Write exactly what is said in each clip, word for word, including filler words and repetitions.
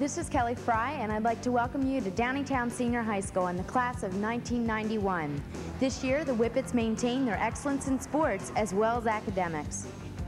This is Kelly Fry, and I'd like to welcome you to Downingtown Senior High School in the class of nineteen ninety-one. This year, the Whippets maintain their excellence in sports as well as academics.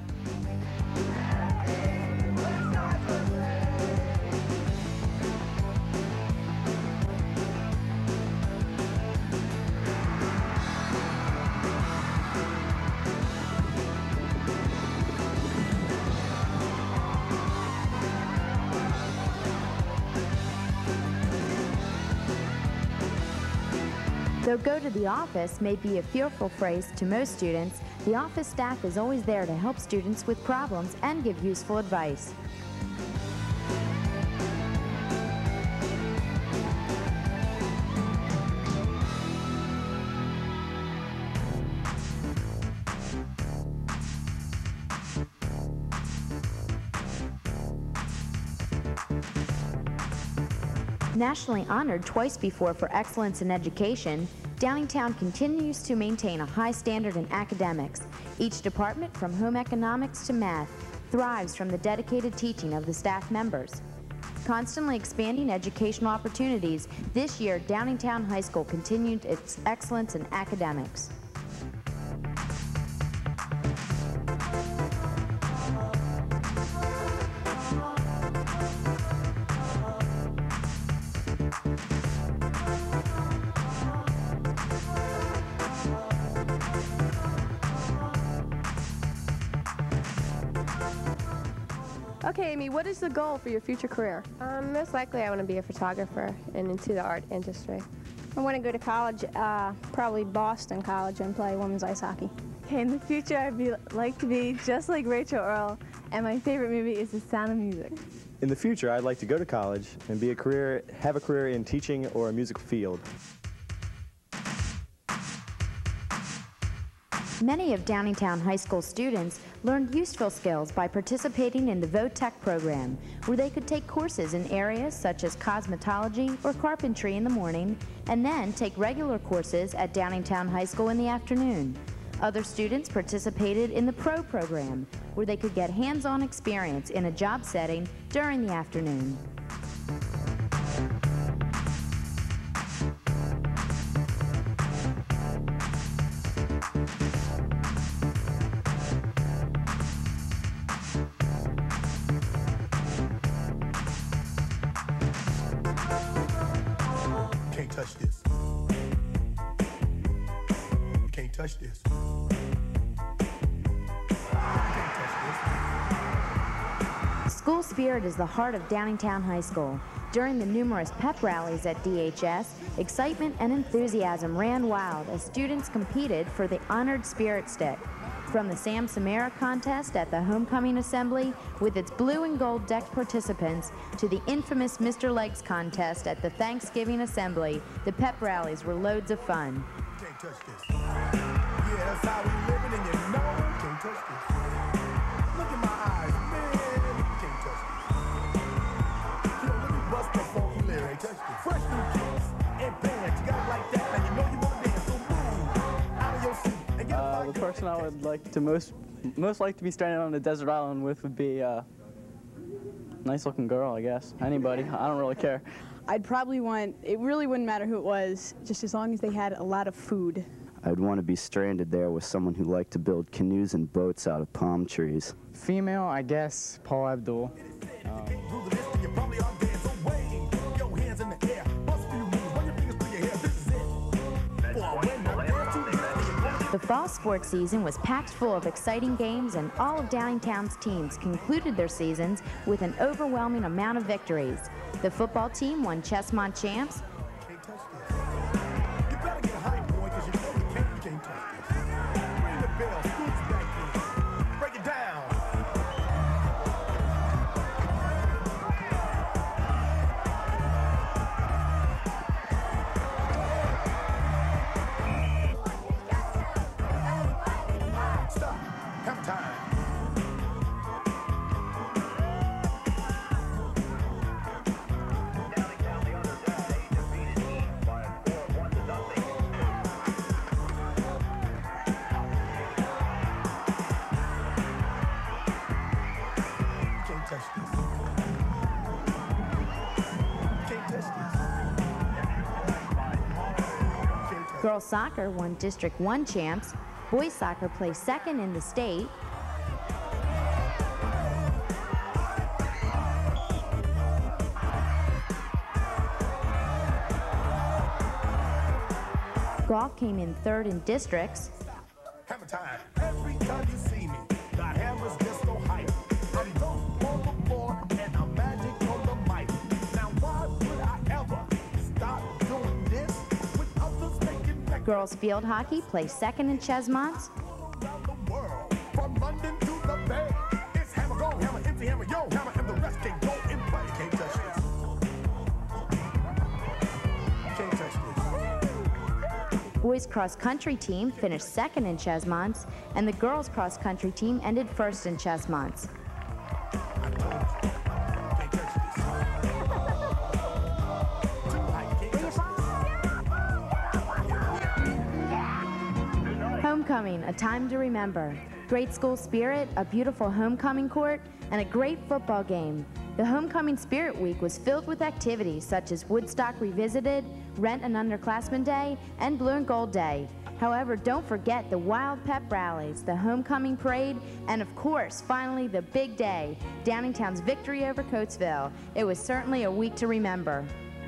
Though "go to the office" may be a fearful phrase to most students, the office staff is always there to help students with problems and give useful advice. Nationally honored twice before for excellence in education, Downingtown continues to maintain a high standard in academics. Each department, from home economics to math, thrives from the dedicated teaching of the staff members. Constantly expanding educational opportunities, this year Downingtown High School continued its excellence in academics. Okay, Amy, what is the goal for your future career? Um, most likely I want to be a photographer and into the art industry. I want to go to college, uh, probably Boston College, and play women's ice hockey. Okay, in the future I'd be, like to be just like Rachel Earl, and my favorite movie is The Sound of Music. In the future, I'd like to go to college and be a career, have a career in teaching or a musical field. Many of Downingtown High School students learned useful skills by participating in the VOTech program, where they could take courses in areas such as cosmetology or carpentry in the morning, and then take regular courses at Downingtown High School in the afternoon. Other students participated in the PRO program, where they could get hands-on experience in a job setting during the afternoon. Can't touch this. You can't touch this. School spirit is the heart of Downingtown High School. During the numerous pep rallies at D H S, excitement and enthusiasm ran wild as students competed for the honored Spirit Stick. From the Sam Samara contest at the Homecoming Assembly with its blue and gold decked participants to the infamous Mister Legs contest at the Thanksgiving Assembly, the pep rallies were loads of fun. You can't touch this. Yeah, that's how we living, and you know you can't touch this. Look in my eyes, man. You can't touch this. You know, let me bust the funky lyric. Touch this. Fresh new kicks and bands. You got it like that. Now you know you want to dance, so move out of your seat. Uh, the person I would like to most most like to be stranded on a desert island with would be a nice looking girl, I guess. Anybody. I don't really care. I'd probably want, it really wouldn't matter who it was, just as long as they had a lot of food. I'd want to be stranded there with someone who liked to build canoes and boats out of palm trees. Female, I guess, Paula Abdul. Um, The fall sports season was packed full of exciting games, and all of Downingtown's teams concluded their seasons with an overwhelming amount of victories. The football team won Chessmont champs. Girls soccer won District one champs. Boys soccer placed second in the state. Golf came in third in districts. Hammer time. Every time you see me, the hammer's just so hype. I'm dope on the floor and I'm magic on the mic. Now why would I ever stop doing this with others making records Girls field hockey placed second in Chesmont. around the world? From London to the Bay, it's hammer go, hammer empty, hammer yo, hammer, and the rest can go in play. Can't touch this. Can't touch this. Boys cross country team finished second in Chesmont, and the girls cross country team ended first in Chesmont. Homecoming, a time to remember. Great school spirit, a beautiful homecoming court, and a great football game. The Homecoming Spirit Week was filled with activities such as Woodstock Revisited, Rent an Underclassman Day, and Blue and Gold Day. However, don't forget the wild pep rallies, the homecoming parade, and of course, finally, the big day, Downingtown's victory over Coatesville. It was certainly a week to remember.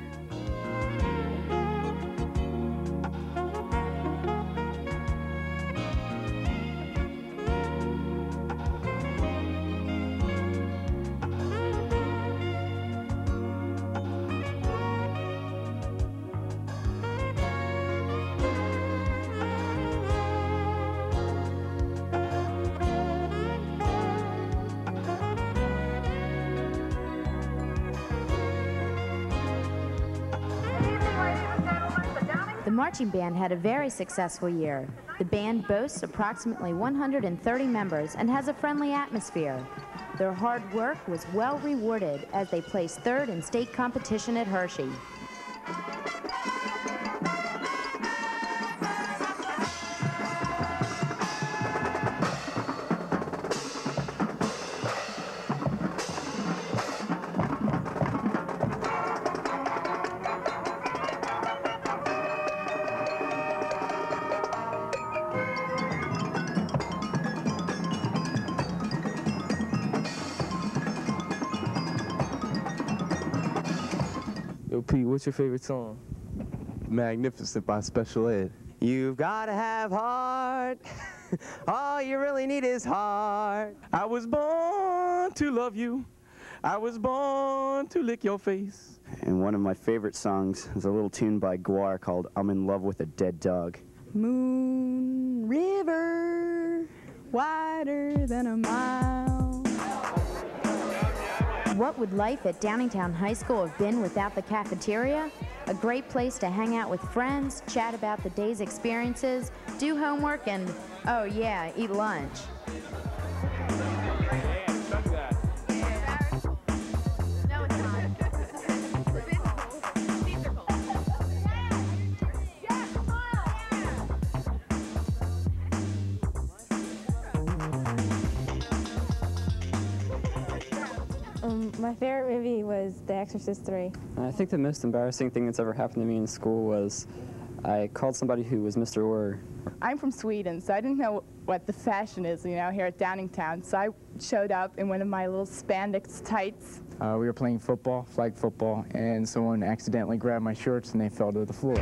The marching band had a very successful year. The band boasts approximately one hundred thirty members and has a friendly atmosphere. Their hard work was well rewarded as they placed third in state competition at Hershey. Yo, Pete, what's your favorite song? Magnificent by Special Ed. You've gotta have heart. All you really need is heart. I was born to love you. I was born to lick your face. And one of my favorite songs is a little tune by Guar called I'm in Love with a Dead Dog. Moon River, wider than a mile. What would life at Downingtown High School have been without the cafeteria? A great place to hang out with friends, chat about the day's experiences, do homework, and, oh yeah, eat lunch. Um, my favorite movie was The Exorcist three. I think the most embarrassing thing that's ever happened to me in school was I called somebody who was Mister Orr. I'm from Sweden, so I didn't know what the fashion is, you know, here at Downingtown. So I showed up in one of my little spandex tights. Uh, we were playing football, flag football, and someone accidentally grabbed my shorts and they fell to the floor.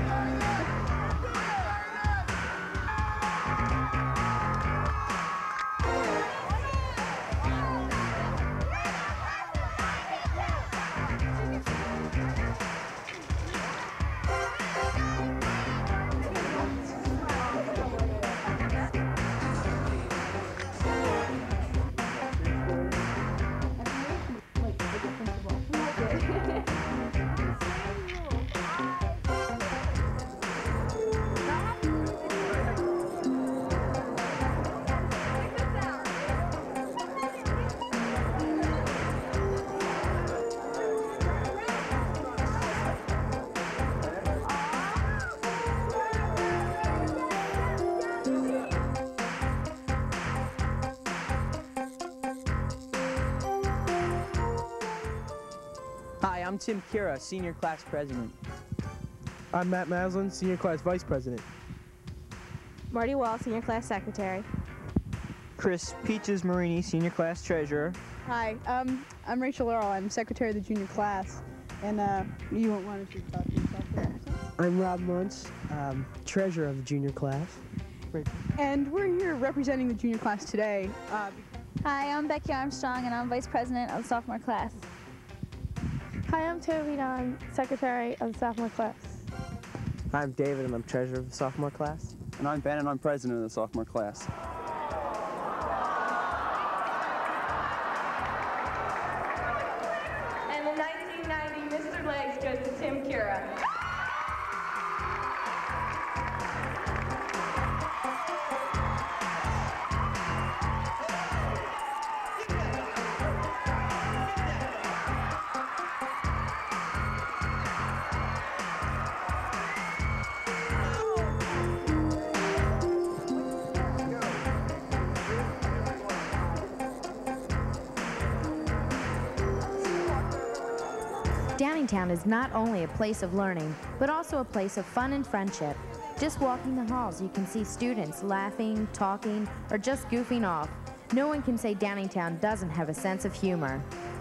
Hi, I'm Tim Kira, Senior Class President. I'm Matt Maslin, Senior Class Vice President. Marty Wall, Senior Class Secretary. Chris Peaches Marini, Senior Class Treasurer. Hi, um, I'm Rachel Earl. I'm Secretary of the junior class. And uh, you won't want to talk to yourself for a second? I'm Rob Muntz, um, Treasurer of the junior class. And we're here representing the junior class today. Uh, Hi, I'm Becky Armstrong, and I'm Vice President of the sophomore class. Hi, I'm Toby, I'm Secretary of the sophomore class. Hi, I'm David, and I'm Treasurer of the sophomore class. And I'm Ben, and I'm President of the sophomore class. And in nineteen ninety, Mister Legs goes to Tim Cura. Downingtown is not only a place of learning, but also a place of fun and friendship. Just walking the halls, you can see students laughing, talking, or just goofing off. No one can say Downingtown doesn't have a sense of humor.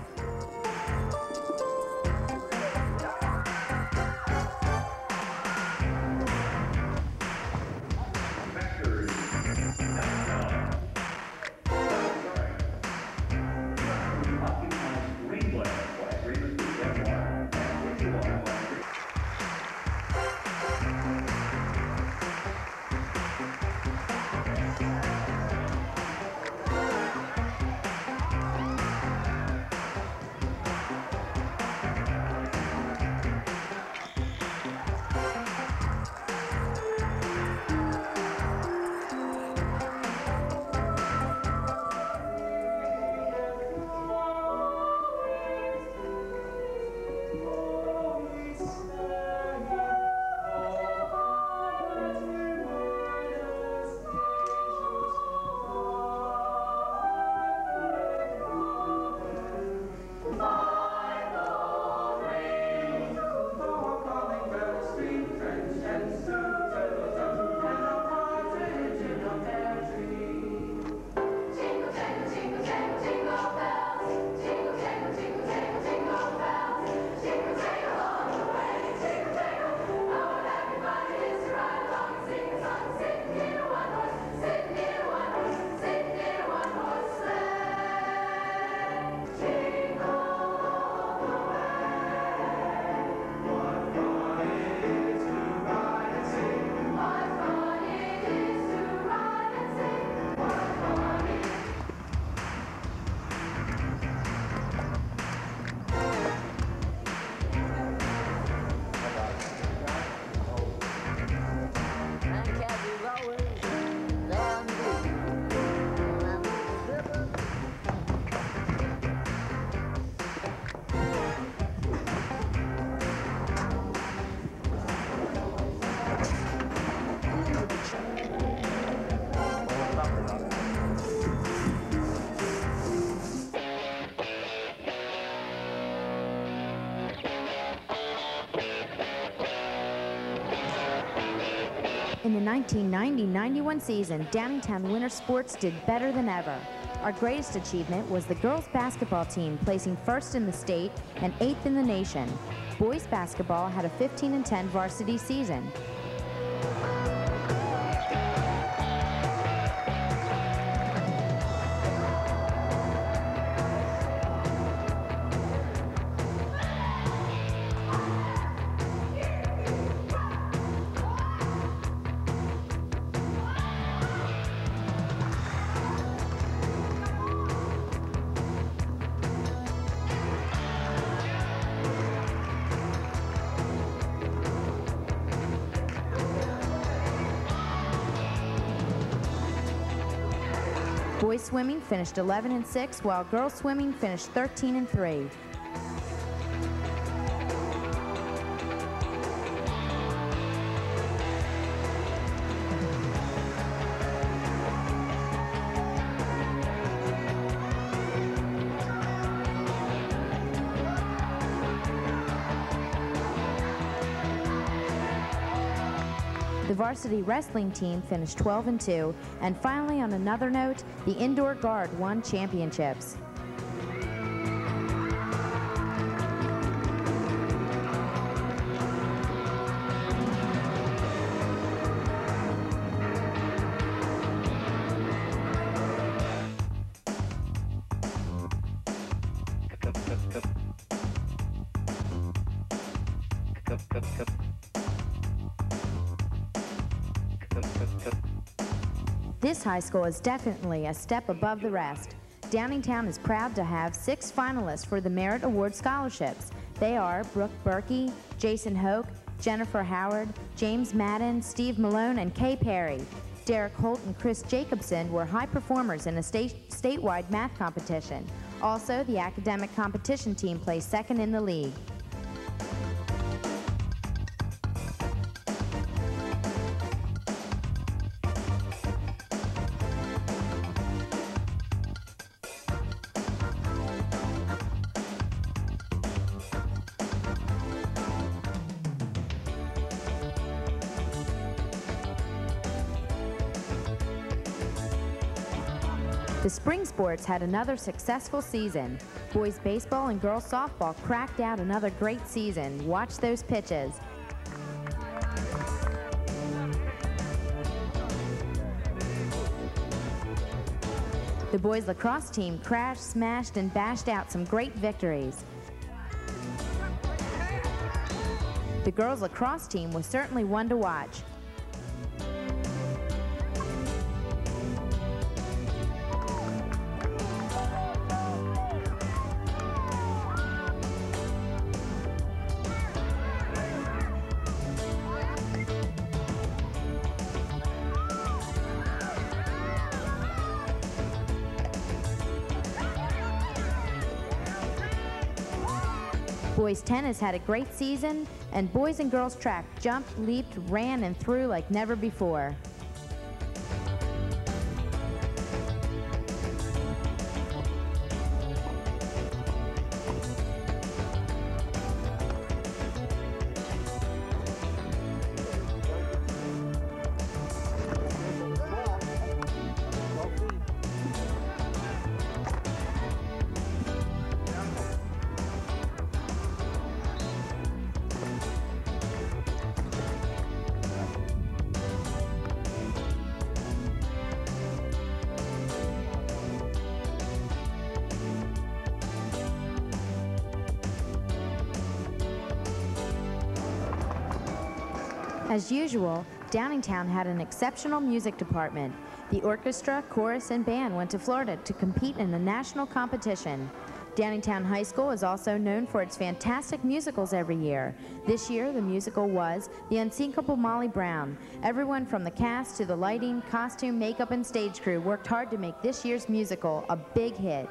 In the nineteen ninety ninety-one season, Downingtown Winter Sports did better than ever. Our greatest achievement was the girls basketball team placing first in the state and eighth in the nation. Boys basketball had a fifteen and ten varsity season. Boys swimming finished eleven and six, while girls swimming finished thirteen and three. The The varsity wrestling team finished twelve and two, and finally, on another note, the indoor guard won championships. This high school is definitely a step above the rest. Downingtown is proud to have six finalists for the Merit Award scholarships. They are Brooke Berkey, Jason Hoke, Jennifer Howard, James Madden, Steve Malone, and Kay Perry. Derek Holt and Chris Jacobson were high performers in a state statewide math competition. Also, the academic competition team placed second in the league. The spring sports had another successful season. Boys baseball and girls softball cracked out another great season. Watch those pitches. The boys lacrosse team crashed, smashed, and bashed out some great victories. The girls lacrosse team was certainly one to watch. Boys tennis had a great season, and boys and girls track jumped, leaped, ran, and threw like never before. As usual, Downingtown had an exceptional music department. The orchestra, chorus, and band went to Florida to compete in a national competition. Downingtown High School is also known for its fantastic musicals every year. This year, the musical was The Unsinkable Molly Brown. Everyone from the cast to the lighting, costume, makeup, and stage crew worked hard to make this year's musical a big hit.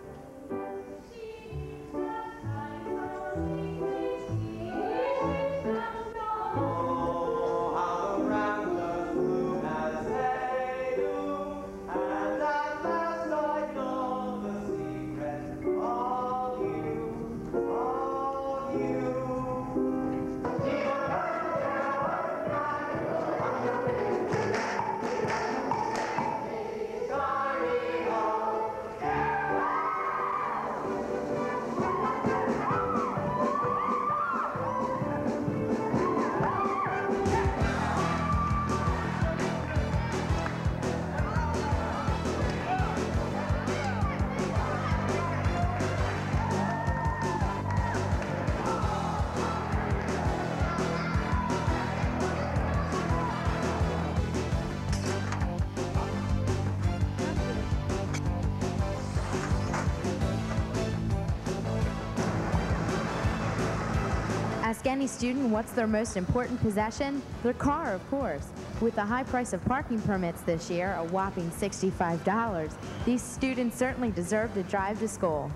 Ask any student what's their most important possession? Their car, of course. With the high price of parking permits this year, a whopping sixty-five dollars, these students certainly deserve to drive to school.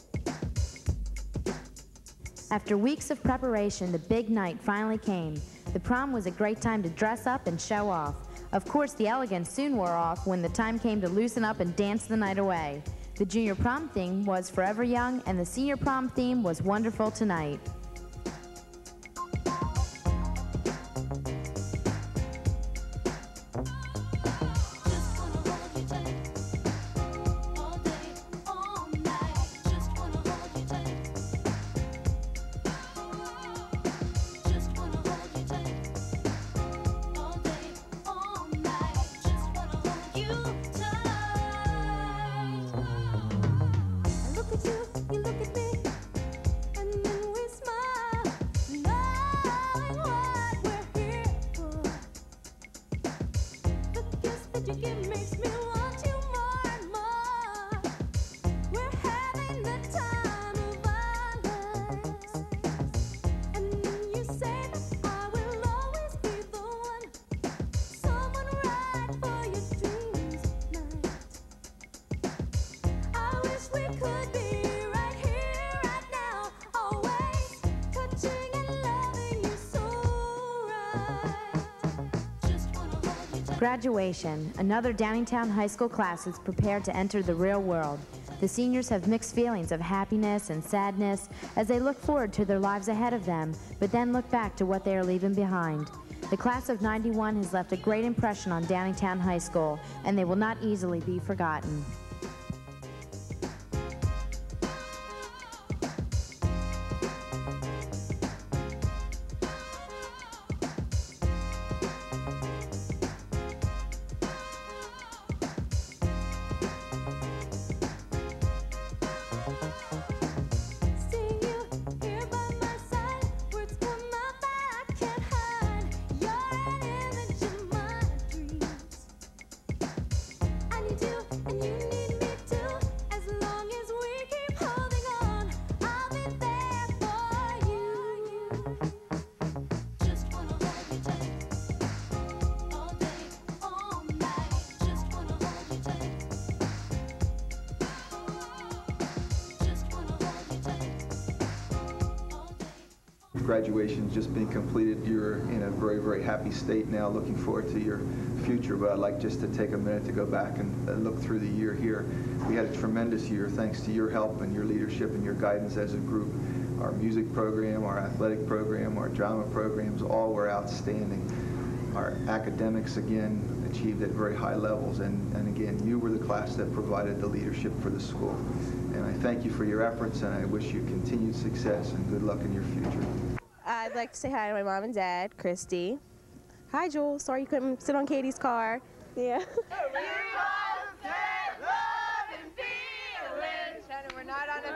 After weeks of preparation, the big night finally came. The prom was a great time to dress up and show off. Of course, the elegance soon wore off when the time came to loosen up and dance the night away. The junior prom theme was Forever Young, and the senior prom theme was Wonderful Tonight. Graduation. Another Downingtown High School class is prepared to enter the real world. The seniors have mixed feelings of happiness and sadness as they look forward to their lives ahead of them, but then look back to what they are leaving behind. The class of ninety-one has left a great impression on Downingtown High School, and they will not easily be forgotten. Graduation's just been completed. You're in a very, very happy state now, looking forward to your future, but I'd like just to take a minute to go back and uh, look through the year here. We had a tremendous year thanks to your help and your leadership and your guidance as a group. Our music program, our athletic program, our drama programs, all were outstanding. Our academics, again, achieved at very high levels, and, and again, you were the class that provided the leadership for the school. And I thank you for your efforts, and I wish you continued success and good luck in your future. I'd like to say hi to my mom and dad, Christy. Hi, Joel. Sorry you couldn't sit on Katie's car. Yeah. We're not on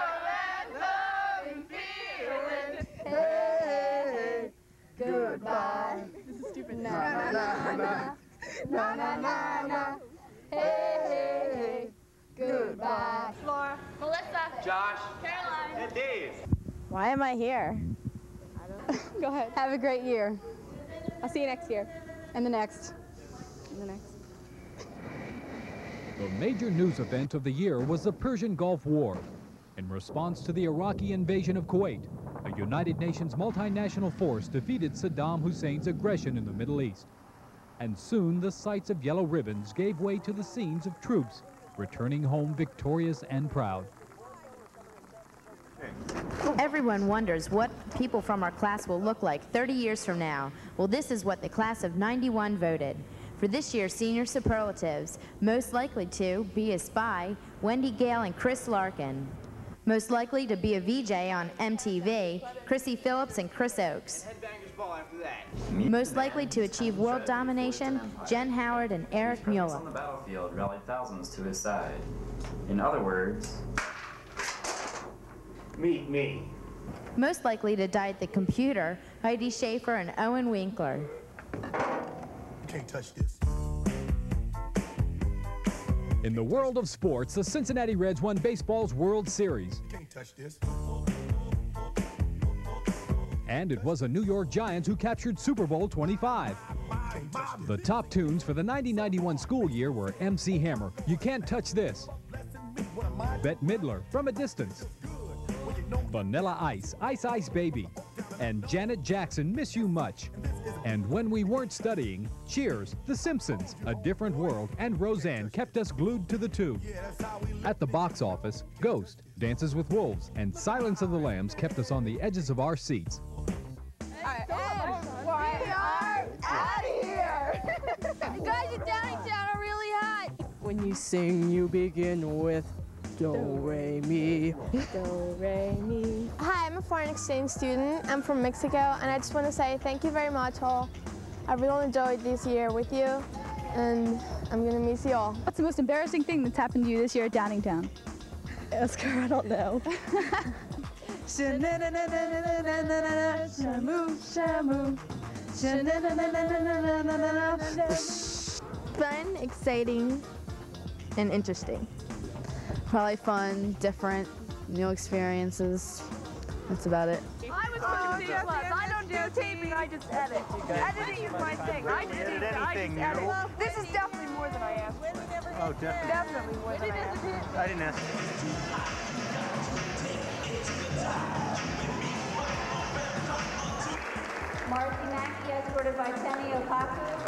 a finger. Hey, goodbye. This is stupid. Na na na na. Na na na na. Hey, goodbye. Laura. Melissa. Josh. Caroline. And Dave. Why am I here? Go ahead. Have a great year. I'll see you next year. And the next. And the next. The major news event of the year was the Persian Gulf War. In response to the Iraqi invasion of Kuwait, a United Nations multinational force defeated Saddam Hussein's aggression in the Middle East. And soon the sights of yellow ribbons gave way to the scenes of troops returning home victorious and proud. Everyone wonders what people from our class will look like thirty years from now. Well, this is what the class of ninety-one voted. For this year's senior superlatives, most likely to be a spy, Wendy Gale and Chris Larkin. Most likely to be a V J on M T V, Chrissy Phillips and Chris Oakes. Most likely to achieve world domination, Jen Howard and Eric Mueller. On the battlefield rallied thousands to his side. In other words, meet me. Most likely to die at the computer, Heidi Schaefer and Owen Winkler. You can't touch this. In the world of sports, the Cincinnati Reds won baseball's World Series. You can't touch this. And it was a New York Giants who captured Super Bowl twenty-five. The top tunes for the ninety ninety-one school year were M C Hammer, You Can't Touch This, Bette Midler, From a Distance, Vanilla Ice, Ice Ice Baby, and Janet Jackson miss you much. And when we weren't studying, Cheers, The Simpsons, A Different World, and Roseanne kept us glued to the tube. At the box office, Ghost, Dances with Wolves, and Silence of the Lambs kept us on the edges of our seats. Hey, we are out of here! The guys in Downingtown are really hot! When you sing, you begin with Do, Re, Mi. Do, Re, Mi. Hi, I'm a foreign exchange student. I'm from Mexico, and I just want to say thank you very much, all. I really enjoyed this year with you, and I'm going to miss you all. What's the most embarrassing thing that's happened to you this year at Downingtown? Oscar, I don't know. Shamu, shamu. Fun, exciting, and interesting. Probably fun, different, new experiences. That's about it. I was oh, C plus. I don't do taping, I just edit. Editing is my thing. I just, edit I just edit. Well, this is definitely more than I asked. Oh, definitely. Definitely more than I asked. I didn't ask. Marcy Mackey, escorted by Tenny Okaku.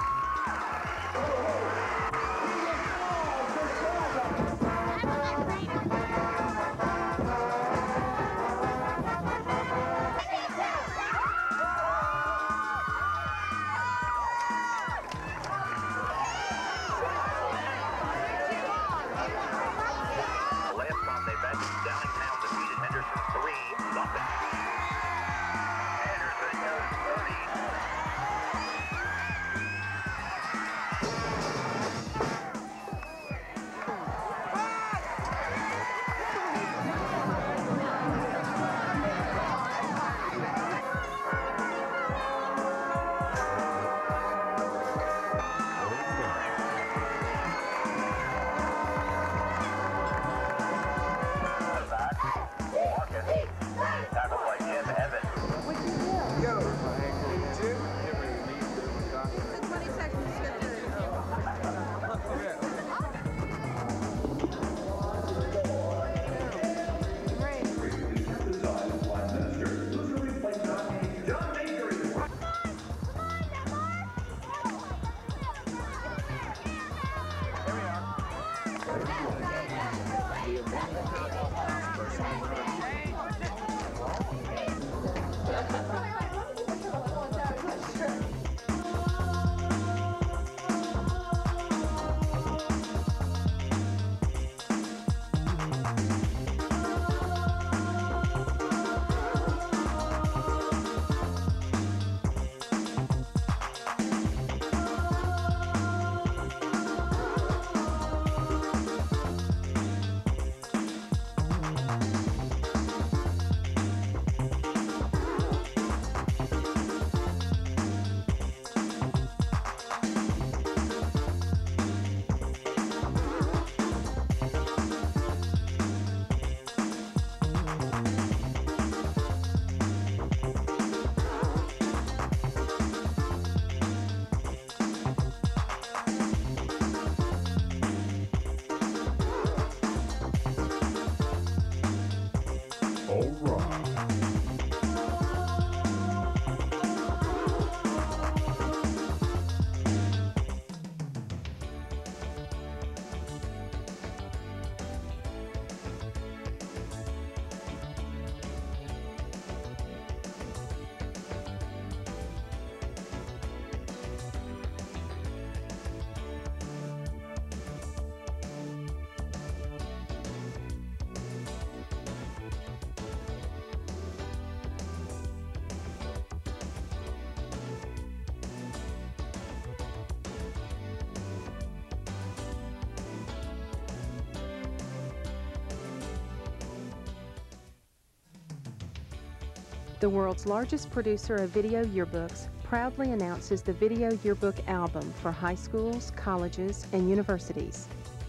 The world's largest producer of video yearbooks proudly announces the Video Yearbook Album for high schools, colleges, and universities.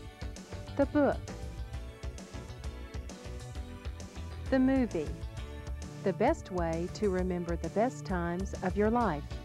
The book. The movie. The best way to remember the best times of your life.